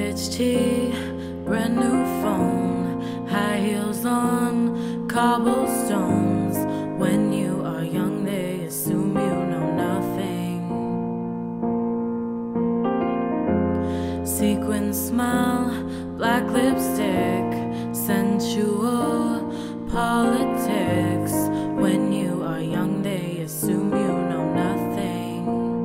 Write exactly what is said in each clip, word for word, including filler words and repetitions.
Vintage tea, brand new phone, high heels on cobblestones. When you are young, they assume you know nothing. Sequin smile, black lipstick, sensual politics. When you are young, they assume you know nothing.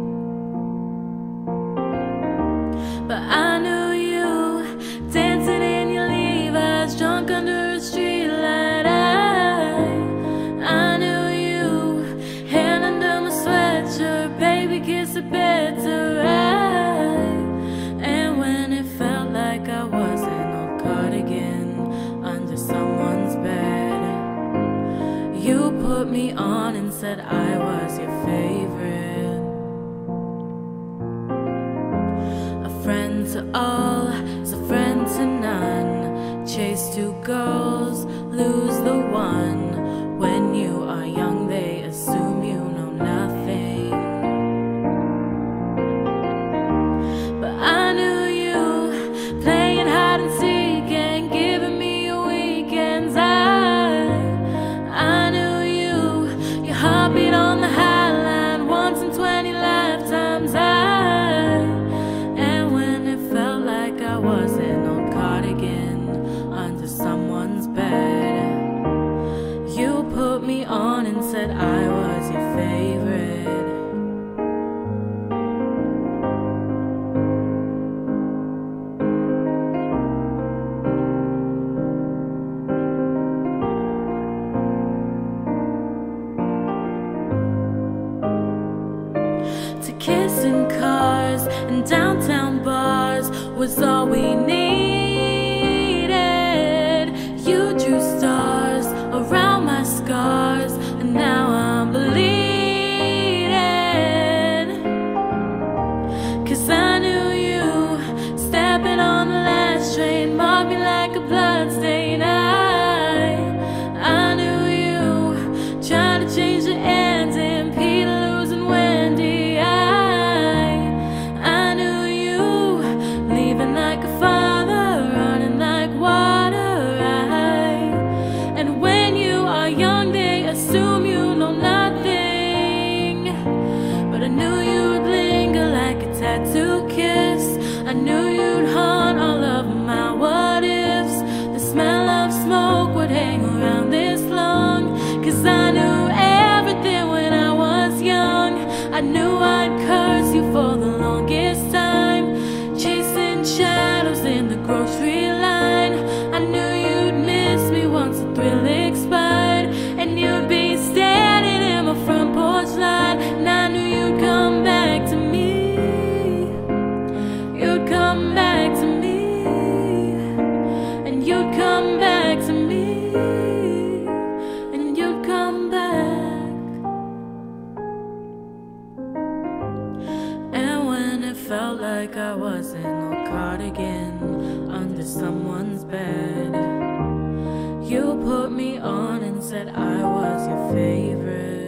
But I knew you dancing in your Levi's, drunk under a streetlight. I, I knew you, hand under my sweatshirt, baby kiss a better right. And when it felt like I was an old cardigan under someone's bed, you put me on and said I was your favorite. A friend to all is a friend to none. Chase two girls, lose the one. When you are young, they assume you know nothing. But I knew you, playing hide and seek and giving me your weekends. I, I knew you, your heartbeat on the high line, once in twenty lifetimes. I, and when it felt like I was an old cardigan under someone's bed, you put me on and said I was your favorite. To kiss in cars and downtown bars was all we needed. You drew stars around my scars, and now I'm bleeding. Cause I knew you, stepping on the last train, marked me like a bloodstain. I, I knew you, trying to change the ending, Peterloo's and Wendy. I, I knew you, leaving like a father, running like water. I, and when you are young, they assume you know nothing. But I knew you'd linger like a tattoo kiss. I knew you'd haunt all of my what ifs. The smell of smoke would hang around this long. Cause I knew everything when I was young. I knew I'd curse you for the longest time, chasing shadows in the grocery line. I knew you'd miss me once the thrill expired, and you'd be standing in my front porch light. And I knew you'd come back to me, you'd come back to me, and you'd come back to me, and you'd come back. And when it felt like I was an old cardigan under someone's bed, you put me on and said I was your favorite.